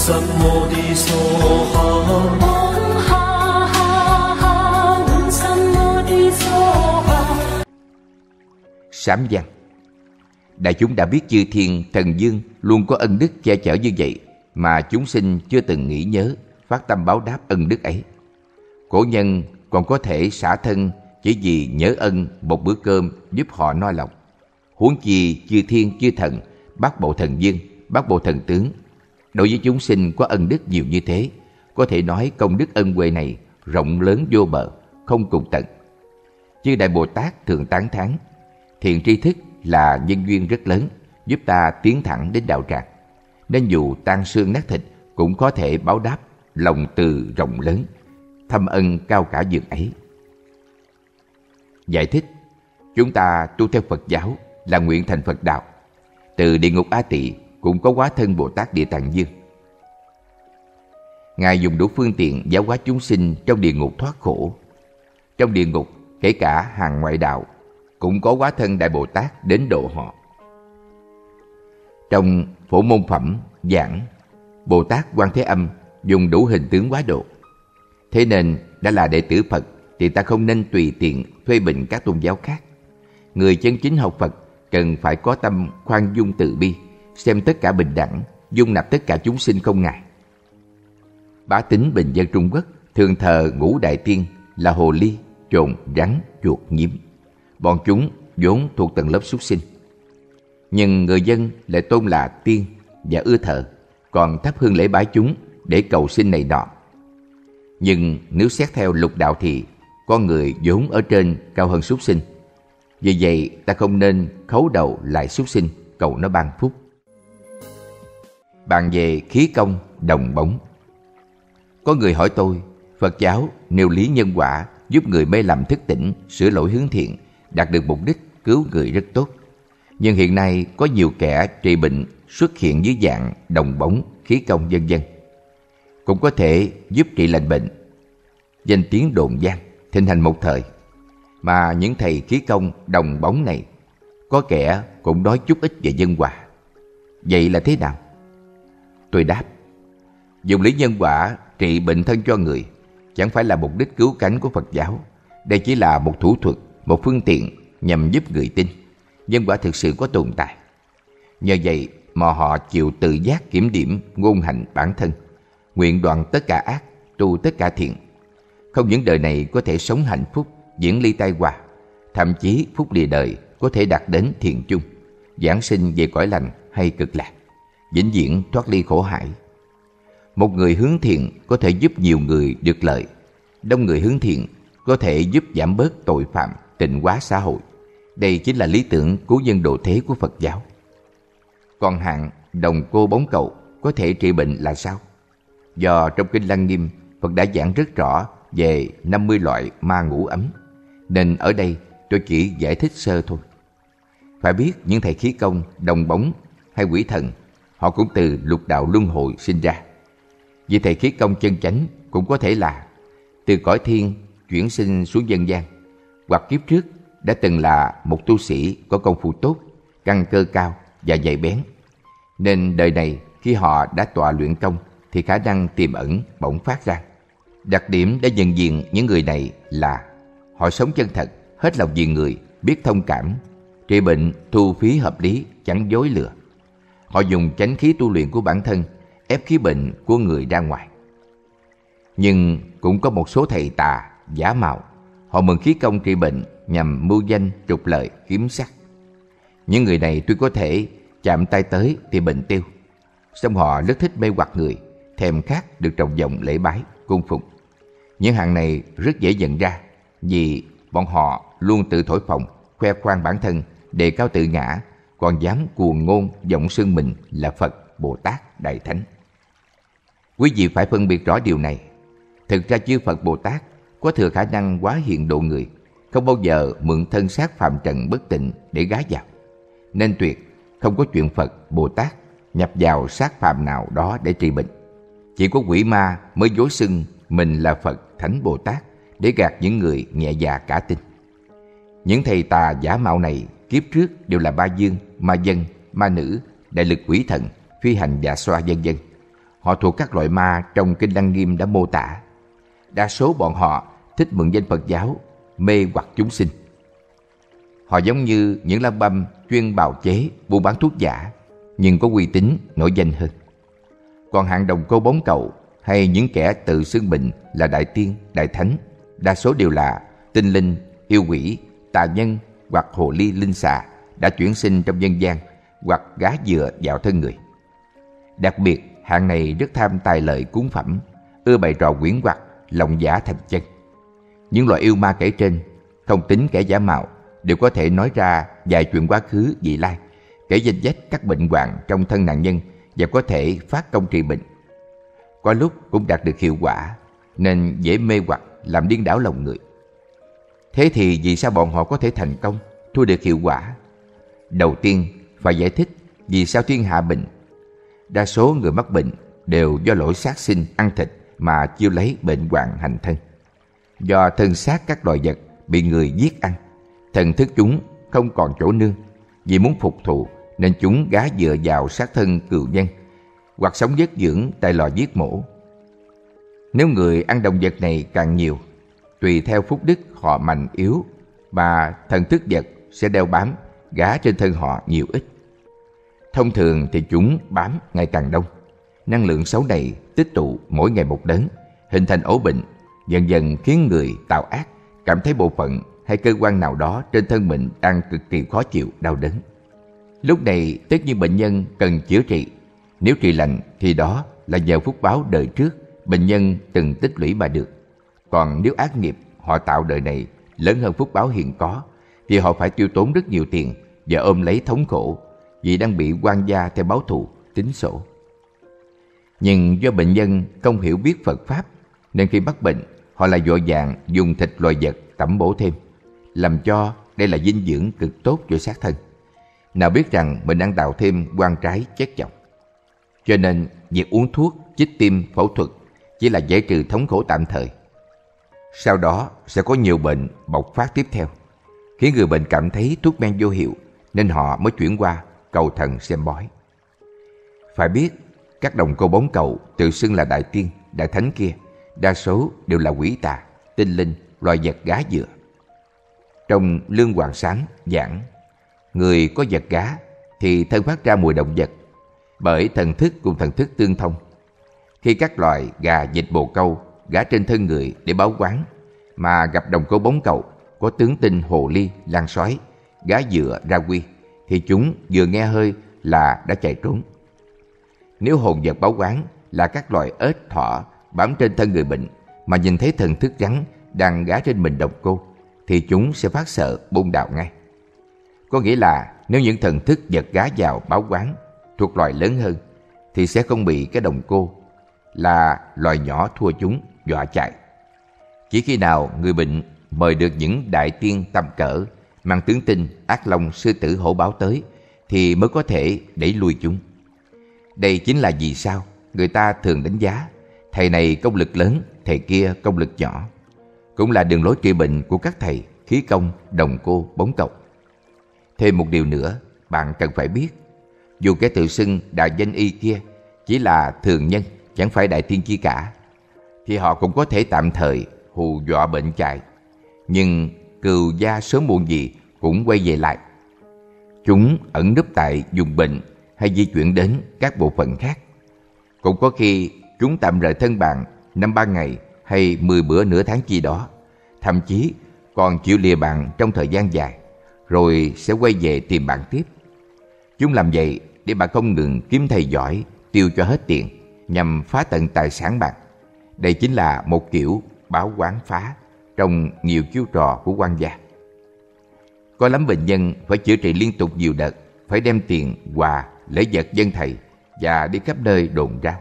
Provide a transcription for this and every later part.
什麼的梭哈。 Sám văn. Đại chúng đã biết chư thiên thần dương luôn có ân đức che chở như vậy mà chúng sinh chưa từng nghĩ nhớ, phát tâm báo đáp ân đức ấy. Cổ nhân còn có thể xả thân chỉ vì nhớ ân một bữa cơm giúp họ no lòng. Huống chi chư thiên chư thần, bát bộ thần dương, bát bộ thần tướng, đối với chúng sinh có ân đức nhiều như thế, có thể nói công đức ân huệ này rộng lớn vô bờ, không cùng tận. Chư Đại Bồ Tát thường tán thán thiện tri thức là nhân duyên rất lớn, giúp ta tiến thẳng đến đạo tràng, nên dù tan xương nát thịt cũng có thể báo đáp lòng từ rộng lớn, thâm ân cao cả dường ấy. Giải thích: chúng ta tu theo Phật giáo là nguyện thành Phật đạo. Từ địa ngục A Tỳ cũng có hóa thân Bồ Tát Địa Tạng Dương. Ngài dùng đủ phương tiện giáo hóa chúng sinh trong địa ngục thoát khổ. Trong địa ngục, kể cả hàng ngoại đạo, cũng có hóa thân Đại Bồ Tát đến độ họ. Trong Phổ Môn Phẩm giảng, Bồ Tát Quan Thế Âm dùng đủ hình tướng hóa độ. Thế nên đã là đệ tử Phật thì ta không nên tùy tiện phê bình các tôn giáo khác. Người chân chính học Phật cần phải có tâm khoan dung từ bi, xem tất cả bình đẳng, dung nạp tất cả chúng sinh không ngại. Bá tính bình dân Trung Quốc thường thờ ngũ đại tiên là hồ ly, trồn, rắn, chuột, nhím. Bọn chúng vốn thuộc tầng lớp súc sinh, nhưng người dân lại tôn là tiên và ưa thờ, còn thắp hương lễ bái chúng để cầu sinh này nọ. Nhưng nếu xét theo lục đạo thì con người vốn ở trên cao hơn súc sinh. Vì vậy ta không nên khấu đầu lại súc sinh cầu nó ban phúc. Bàn về khí công đồng bóng. Có người hỏi tôi, Phật giáo nêu lý nhân quả giúp người mê lầm thức tỉnh, sửa lỗi hướng thiện, đạt được mục đích cứu người rất tốt. Nhưng hiện nay có nhiều kẻ trị bệnh xuất hiện dưới dạng đồng bóng, khí công vân vân, cũng có thể giúp trị lành bệnh. Danh tiếng đồn vang thịnh hành một thời, mà những thầy khí công đồng bóng này có kẻ cũng nói chút ít về nhân quả. Vậy là thế nào? Tôi đáp, dùng lý nhân quả trị bệnh thân cho người chẳng phải là mục đích cứu cánh của Phật giáo. Đây chỉ là một thủ thuật, một phương tiện nhằm giúp người tin nhân quả thực sự có tồn tại. Nhờ vậy mà họ chịu tự giác kiểm điểm ngôn hành bản thân, nguyện đoạn tất cả ác, tu tất cả thiện. Không những đời này có thể sống hạnh phúc, diễn ly tai họa, thậm chí phúc lìa đời có thể đạt đến thiện chung, giảng sinh về cõi lành hay cực lạc, vĩnh viễn thoát ly khổ hải. Một người hướng thiện có thể giúp nhiều người được lợi. Đông người hướng thiện có thể giúp giảm bớt tội phạm, tịnh hóa xã hội. Đây chính là lý tưởng cứu nhân độ thế của Phật giáo. Còn hạng đồng cô bóng cầu có thể trị bệnh là sao? Do trong Kinh Lăng Nghiêm, Phật đã giảng rất rõ về 50 loại ma ngũ ấm, nên ở đây tôi chỉ giải thích sơ thôi. Phải biết những thầy khí công, đồng bóng hay quỷ thần, họ cũng từ lục đạo luân hồi sinh ra. Vì thầy khí công chân chánh cũng có thể là từ cõi thiên chuyển sinh xuống nhân gian, hoặc kiếp trước đã từng là một tu sĩ có công phu tốt, căn cơ cao và nhạy bén, nên đời này khi họ đã tọa luyện công thì khả năng tiềm ẩn bỗng phát ra. Đặc điểm để nhận diện những người này là họ sống chân thật, hết lòng vì người, biết thông cảm, trị bệnh thu phí hợp lý, chẳng dối lừa. Họ dùng chánh khí tu luyện của bản thân ép khí bệnh của người ra ngoài. Nhưng cũng có một số thầy tà giả mạo, họ mượn khí công trị bệnh nhằm mưu danh, trục lợi, kiếm sắc. Những người này tuy có thể chạm tay tới thì bệnh tiêu, song họ rất thích mê hoặc người, thèm khát được trọng vọng lễ bái, cung phụng. Những hạng này rất dễ nhận ra, vì bọn họ luôn tự thổi phồng, khoe khoang bản thân, đề cao tự ngã, còn dám cuồng ngôn giọng xưng mình là Phật, Bồ Tát, Đại Thánh. Quý vị phải phân biệt rõ điều này. Thực ra chư Phật Bồ Tát có thừa khả năng hóa hiện độ người, không bao giờ mượn thân xác phàm trần bất tịnh để gái vào. Nên tuyệt không có chuyện Phật, Bồ Tát nhập vào xác phàm nào đó để trị bệnh. Chỉ có quỷ ma mới dối xưng mình là Phật, Thánh, Bồ Tát để gạt những người nhẹ dạ cả tin. Những thầy tà giả mạo này kiếp trước đều là ba dương, ma dân, ma nữ, đại lực quỷ thần, phi hành dạ xoa vân vân. Họ thuộc các loại ma trong Kinh Lăng Nghiêm đã mô tả. Đa số bọn họ thích mượn danh Phật giáo, mê hoặc chúng sinh. Họ giống như những lang băm chuyên bào chế, buôn bán thuốc giả, nhưng có uy tín, nổi danh hơn. Còn hạng đồng cô bóng cầu hay những kẻ tự xưng mình là đại tiên, đại thánh, đa số đều là tinh linh, yêu quỷ, tà nhân hoặc hồ ly linh xà đã chuyển sinh trong nhân gian hoặc gá dựa vào thân người. Đặc biệt, hạng này rất tham tài lợi cúng phẩm, ưa bày trò quyến hoặc, lộng giả thành chân. Những loại yêu ma kể trên, không tính kẻ giả mạo, đều có thể nói ra vài chuyện quá khứ vị lai, kể danh sách các bệnh hoạn trong thân nạn nhân và có thể phát công trị bệnh. Có lúc cũng đạt được hiệu quả, nên dễ mê hoặc, làm điên đảo lòng người. Thế thì vì sao bọn họ có thể thành công, thu được hiệu quả? Đầu tiên, phải giải thích vì sao thiên hạ bệnh. Đa số người mắc bệnh đều do lỗi sát sinh ăn thịt mà chiêu lấy bệnh hoạn hành thân. Do thân xác các loài vật bị người giết ăn, thần thức chúng không còn chỗ nương. Vì muốn phục thù nên chúng gá dựa vào sát thân cừu nhân hoặc sống vất dưỡng tại lò giết mổ. Nếu người ăn động vật này càng nhiều, tùy theo phúc đức họ mạnh yếu mà thần thức vật sẽ đeo bám gá trên thân họ nhiều ít. Thông thường thì chúng bám ngày càng đông. Năng lượng xấu này tích tụ mỗi ngày một lớn, hình thành ổ bệnh, dần dần khiến người tạo ác cảm thấy bộ phận hay cơ quan nào đó trên thân mình đang cực kỳ khó chịu, đau đớn. Lúc này tất nhiên bệnh nhân cần chữa trị. Nếu trị lành thì đó là nhờ phúc báo đời trước bệnh nhân từng tích lũy mà được. Còn nếu ác nghiệp họ tạo đời này lớn hơn phúc báo hiện có, thì họ phải tiêu tốn rất nhiều tiền và ôm lấy thống khổ vì đang bị oan gia theo báo thù, tính sổ. Nhưng do bệnh nhân không hiểu biết Phật Pháp, nên khi mắc bệnh, họ lại vội vàng dùng thịt loài vật tẩm bổ thêm, làm cho đây là dinh dưỡng cực tốt cho xác thân. Nào biết rằng mình đang tạo thêm quan trái chất chọc. Cho nên việc uống thuốc, chích tim, phẫu thuật chỉ là giải trừ thống khổ tạm thời. Sau đó sẽ có nhiều bệnh bộc phát tiếp theo, khiến người bệnh cảm thấy thuốc men vô hiệu, nên họ mới chuyển qua cầu thần xem bói. Phải biết, các đồng cô bóng cầu tự xưng là đại tiên, đại thánh kia, đa số đều là quỷ tà, tinh linh, loài vật gá dựa. Trong Lương Hoàng Sám giảng, người có vật gá thì thân phát ra mùi động vật, bởi thần thức cùng thần thức tương thông. Khi các loài gà, vịt, bồ câu gá trên thân người để báo oán, mà gặp đồng cô bóng cầu có tướng tinh hồ ly, lan sói gá dựa ra quy, thì chúng vừa nghe hơi là đã chạy trốn. Nếu hồn vật báo oán là các loài ếch, thỏ bám trên thân người bệnh mà nhìn thấy thần thức rắn đang gá trên mình đồng cô, thì chúng sẽ phát sợ bôn đào ngay. Có nghĩa là nếu những thần thức vật gá vào báo oán thuộc loài lớn hơn, thì sẽ không bị cái đồng cô là loài nhỏ thua chúng dọa chạy. Chỉ khi nào người bệnh mời được những đại tiên tầm cỡ mang tướng tinh, ác long, sư tử, hổ báo tới, thì mới có thể đẩy lui chúng. Đây chính là vì sao người ta thường đánh giá thầy này công lực lớn, thầy kia công lực nhỏ. Cũng là đường lối trị bệnh của các thầy khí công, đồng cô, bóng cầu. Thêm một điều nữa bạn cần phải biết, dù kẻ tự xưng đại danh y kia chỉ là thường nhân, chẳng phải đại tiên chi cả, thì họ cũng có thể tạm thời hù dọa bệnh chạy. Nhưng cừu gia sớm muộn gì cũng quay về lại. Chúng ẩn núp tại vùng bệnh hay di chuyển đến các bộ phận khác. Cũng có khi chúng tạm rời thân bạn 5-3 ngày hay 10 bữa nửa tháng chi đó, thậm chí còn chịu lìa bạn trong thời gian dài, rồi sẽ quay về tìm bạn tiếp. Chúng làm vậy để bạn không ngừng kiếm thầy giỏi, tiêu cho hết tiền, nhằm phá tận tài sản bạn. Đây chính là một kiểu báo oán phá trong nhiều chiêu trò của quan gia. Có lắm bệnh nhân phải chữa trị liên tục nhiều đợt, phải đem tiền, quà, lễ vật dâng thầy và đi khắp nơi đồn rao.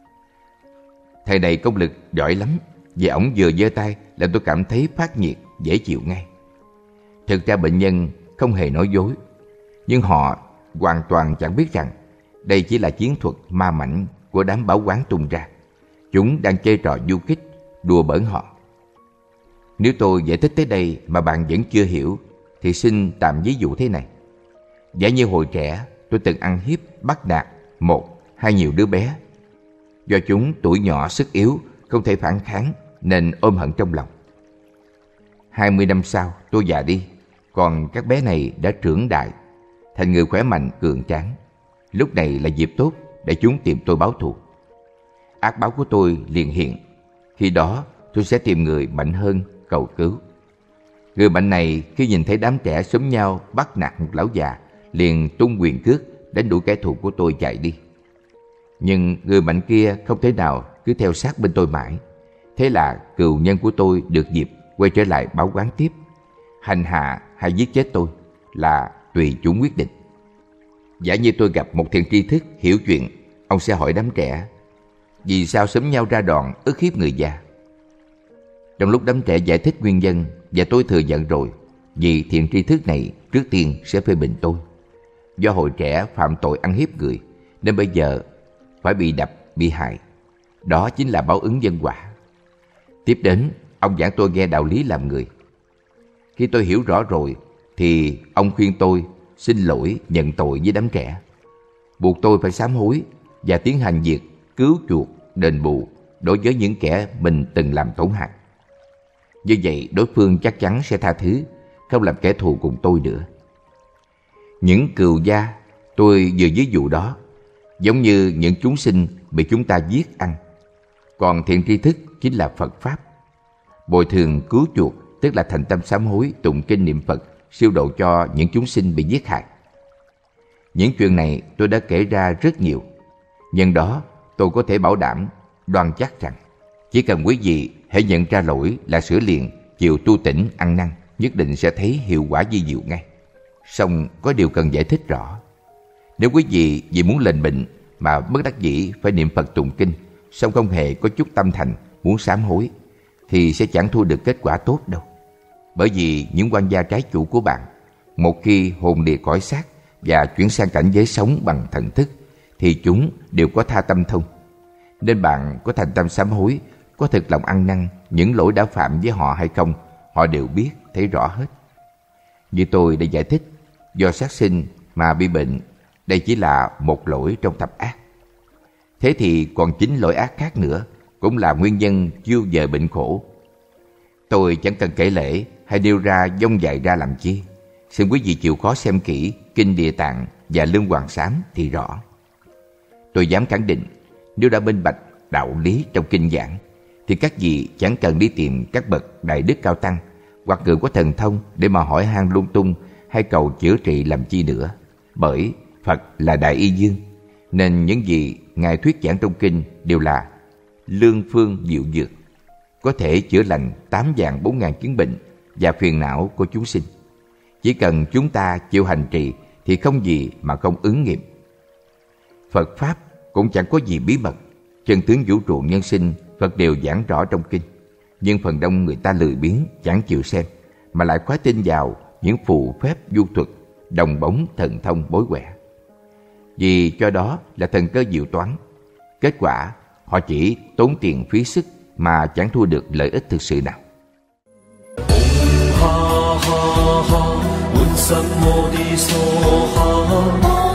Thầy này công lực giỏi lắm, vì ổng vừa giơ tay là tôi cảm thấy phát nhiệt, dễ chịu ngay. Thực ra bệnh nhân không hề nói dối, nhưng họ hoàn toàn chẳng biết rằng đây chỉ là chiến thuật ma mãnh của đám báo oán tung ra. Chúng đang chơi trò du kích, đùa bỡn họ. Nếu tôi giải thích tới đây mà bạn vẫn chưa hiểu, thì xin tạm ví dụ thế này. Giả như hồi trẻ tôi từng ăn hiếp, bắt nạt một hay nhiều đứa bé. Do chúng tuổi nhỏ sức yếu, không thể phản kháng nên ôm hận trong lòng. 20 năm sau tôi già đi, còn các bé này đã trưởng đại, thành người khỏe mạnh cường tráng. Lúc này là dịp tốt để chúng tìm tôi báo thù. Ác báo của tôi liền hiện. Khi đó tôi sẽ tìm người mạnh hơn cầu cứu. Người mạnh này khi nhìn thấy đám trẻ xúm nhau bắt nạt một lão già, liền tung quyền cước đánh đuổi kẻ thù của tôi chạy đi. Nhưng người mạnh kia không thể nào cứ theo sát bên tôi mãi. Thế là cừu nhân của tôi được dịp quay trở lại báo oán tiếp. Hành hạ hay giết chết tôi là tùy chúng quyết định. Giả như tôi gặp một thiện tri thức hiểu chuyện, ông sẽ hỏi đám trẻ: vì sao xúm nhau ra đòn ức hiếp người già? Trong lúc đám trẻ giải thích nguyên nhân và tôi thừa nhận rồi, vì thiện tri thức này trước tiên sẽ phê bình tôi. Do hồi trẻ phạm tội ăn hiếp người nên bây giờ phải bị đập, bị hại. Đó chính là báo ứng nhân quả. Tiếp đến, ông giảng tôi nghe đạo lý làm người. Khi tôi hiểu rõ rồi thì ông khuyên tôi xin lỗi nhận tội với đám trẻ, buộc tôi phải sám hối và tiến hành việc cứu chuộc, đền bù đối với những kẻ mình từng làm tổn hại. Như vậy đối phương chắc chắn sẽ tha thứ, không làm kẻ thù cùng tôi nữa. Những cừu gia tôi vừa ví dụ đó giống như những chúng sinh bị chúng ta giết ăn. Còn thiện tri thức chính là Phật Pháp. Bồi thường cứu chuộc tức là thành tâm sám hối, tụng kinh niệm Phật, siêu độ cho những chúng sinh bị giết hại. Những chuyện này tôi đã kể ra rất nhiều. Nhân đó tôi có thể bảo đảm đoan chắc rằng chỉ cần quý vị hãy nhận ra lỗi là sửa liền, chịu tu tỉnh ăn năn, nhất định sẽ thấy hiệu quả vi diệu ngay. Song có điều cần giải thích rõ. Nếu quý vị vì muốn lành bệnh mà bất đắc dĩ phải niệm Phật tụng kinh, song không hề có chút tâm thành muốn sám hối, thì sẽ chẳng thu được kết quả tốt đâu. Bởi vì những oan gia trái chủ của bạn, một khi hồn lìa cõi xác và chuyển sang cảnh giới sống bằng thần thức, thì chúng đều có tha tâm thông. Nên bạn có thành tâm sám hối, có thực lòng ăn năn những lỗi đã phạm với họ hay không, họ đều biết, thấy rõ hết. Như tôi đã giải thích, do sát sinh mà bị bệnh, đây chỉ là một lỗi trong thập ác. Thế thì còn 9 lỗi ác khác nữa cũng là nguyên nhân chiêu dời bệnh khổ. Tôi chẳng cần kể lễ hay nêu ra dông dài ra làm chi. Xin quý vị chịu khó xem kỹ Kinh Địa Tạng và Lương Hoàng Sám thì rõ. Tôi dám khẳng định, nếu đã minh bạch đạo lý trong kinh giảng, thì các vị chẳng cần đi tìm các bậc đại đức cao tăng hoặc người có thần thông để mà hỏi han lung tung hay cầu chữa trị làm chi nữa. Bởi Phật là Đại Y Dương, nên những gì Ngài thuyết giảng trong kinh đều là lương phương diệu dược, có thể chữa lành 8.400.000 chứng bệnh và phiền não của chúng sinh. Chỉ cần chúng ta chịu hành trì thì không gì mà không ứng nghiệm. Phật Pháp cũng chẳng có gì bí mật. Chân tướng vũ trụ nhân sinh Phật đều giảng rõ trong kinh. Nhưng phần đông người ta lười biếng, chẳng chịu xem, mà lại quá tin vào những phù phép du thuật, đồng bóng thần thông bối quẻ. Vì cho đó là thần cơ diệu toán. Kết quả họ chỉ tốn tiền phí sức mà chẳng thu được lợi ích thực sự nào. Ha ha ha,